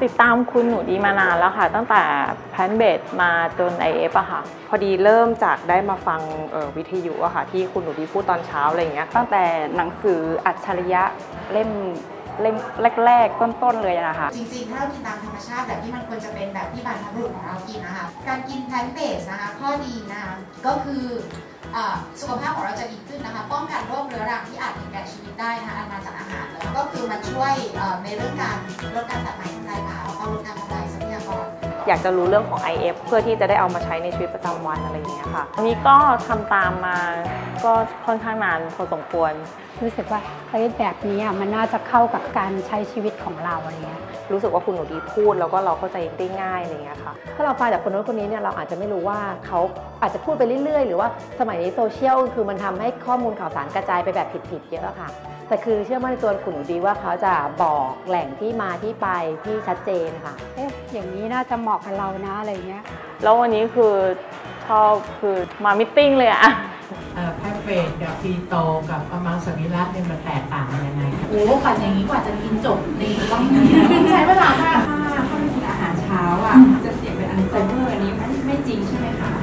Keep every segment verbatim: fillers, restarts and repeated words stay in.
ติดตามคุณหนูดีมานานแล้วค่ะตั้งแต่แพนเบสมาจน ไอ เอฟ อะค่ะพอดีเริ่มจากได้มาฟังวิทยุอะค่ะที่คุณหนูดีพูดตอนเช้าอะไรอย่างเงี้ยตั้งแต่หนังสืออัจฉริยะเล่มเล่มแรกๆต้นๆเลยนะคะจริงๆถ้าเรากินตามธรรมชาติแบบที่มันควรจะเป็นแบบที่บรรพบุรุษของเรากินนะคะการกินแพลนต์เบสนะคะข้อดีนะคะก็คือสุขภาพของเราจะดีขึ้นนะคะป้องกันโรคเรื้อรังที่อาจถึงแก่ชีวิตได้นะคะอันมาจากอาหารเลยก็คือมันช่วยในเรื่องการลดการตัดไม้ทำลายป่าแล้วก็ลดการทำลายทรัพยากรอยากจะรู้เรื่องของ ไอ เอฟ เพื่อที่จะได้เอามาใช้ในชีวิตประจำวันอะไรอย่างเงี้ยค่ะอันนี้ก็ทำตามมาก็ค่อนข้างนานพอสมควรรู้สึกว่าเฮ้ยแบบนี้มันน่าจะเข้ากับการใช้ชีวิตของเราอะไรเงี้ยรู้สึกว่าคุณหนูดีพูดแล้วก็เราเข้าใจได้ง่ายอะไรเงี้ยค่ะถ้าเราฟังจากคนโน้นคนนี้เนี่ยเราอาจจะไม่รู้ว่าเขาอาจจะพูดไปเรื่อยๆหรือว่าสมัยนี้โซเชียลคือมันทำให้ข้อมูลข่าวสารกระจายไปแบบผิดๆเยอะค่ะแต่คือเชื่อมั่นในตัวคุณหนูดีว่าเขาจะบอกแหล่งที่มาที่ไปที่ชัดเจนค่ะเอ๊ะอย่างนี้น่าจะเหมาะกับเรานะอะไรเงี้ยแล้ววันนี้คือชอบคือมามิทติ้งเลยอะแพนเบสกับพีโตกับพมังสวิรัติเนี่ยมันแตกต่างกันยังไงโอ้ฝันอย่างนี้กว่าจะกินจบในต้องใช้เวลามากถ้าถ้าไม่กินอาหารเช้าอ่ะจะเสี่ยงเป็นอัลไซเมอร์อันนี้ไม่ไม่จริงใช่ไหมคะ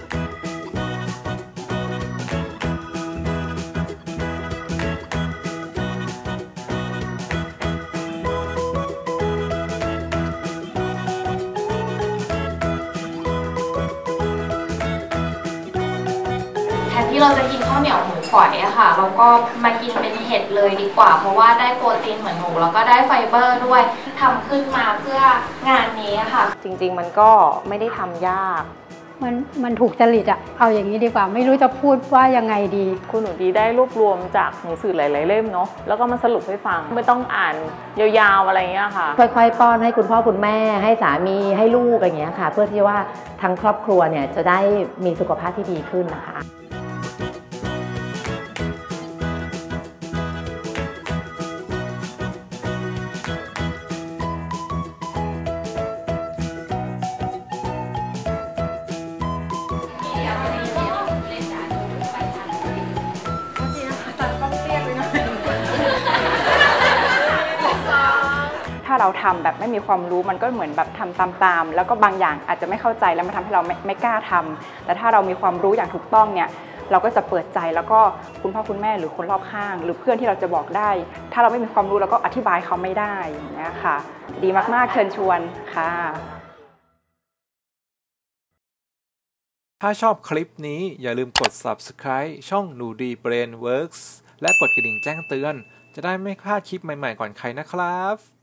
แทนที่เราจะกินข้าวเหนียวหมูฝอยอะค่ะเราก็มากินเป็นเห็ดเลยดีกว่าเพราะว่าได้โปรตีนเหมือนหมูแล้วก็ได้ไฟเบอร์ด้วยทำขึ้นมาเพื่องานนี้ค่ะจริงๆมันก็ไม่ได้ทำยากมันมันถูกจริตอะเอาอย่างนี้ดีกว่าไม่รู้จะพูดว่ายังไงดีคุณหนูดีได้รวบรวมจากหนังสือหลายๆเล่มเนาะแล้วก็มาสรุปให้ฟังไม่ต้องอ่านยาวๆอะไรเงี้ยค่ะค่อยๆป้อนให้คุณพ่อคุณแม่ให้สามีให้ลูกอะไรเงี้ยค่ะเพื่อที่ว่าทั้งครอบครัวเนี่ยจะได้มีสุขภาพที่ดีขึ้นนะคะถ้าเราทำแบบไม่มีความรู้มันก็เหมือนแบบทำตามๆแล้วก็บางอย่างอาจจะไม่เข้าใจแล้วมันทำให้เราไม่ไม่กล้าทำแต่ถ้าเรามีความรู้อย่างถูกต้องเนี่ยเราก็จะเปิดใจแล้วก็คุณพ่อคุณแม่หรือคนรอบข้างหรือเพื่อนที่เราจะบอกได้ถ้าเราไม่มีความรู้เราก็อธิบายเขาไม่ได้อย่างเงี้ยค่ะดีมากๆเชิญชวนค่ะถ้าชอบคลิปนี้อย่าลืมกด ซับสไครบ์ ช่องหนูดีเบรนเวิร์กส์และกดกระดิ่งแจ้งเตือนจะได้ไม่พลาดคลิปใหม่ๆก่อนใครนะครับ